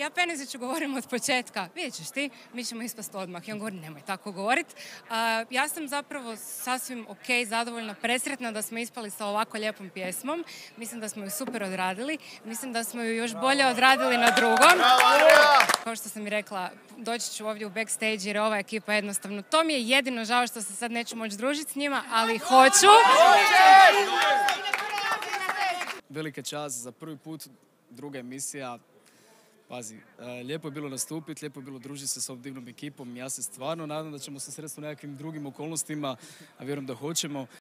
Ja Peneziću govorim od početka, vidjet ćeš ti, mi ćemo ispast odmah. I on govori, nemoj tako govorit. Ja sam zapravo sasvim zadovoljna, presretna da smo ispali sa ovako lijepom pjesmom. Mislim da smo ju super odradili. Mislim da smo ju još bolje odradili na drugom. Kao što sam i rekla, doći ću ovdje u backstage jer je ova ekipa jednostavno. To mi je jedino žao što se sad neću moći družiti s njima, ali hoću. Velika čast za prvi put, druga emisija. Pazi, lijepo je bilo nastupiti, lijepo je bilo družiti se s ovom divnom ekipom. Ja se stvarno nadam da ćemo se sresti u nekakvim drugim okolnostima, a vjerujem da hoćemo.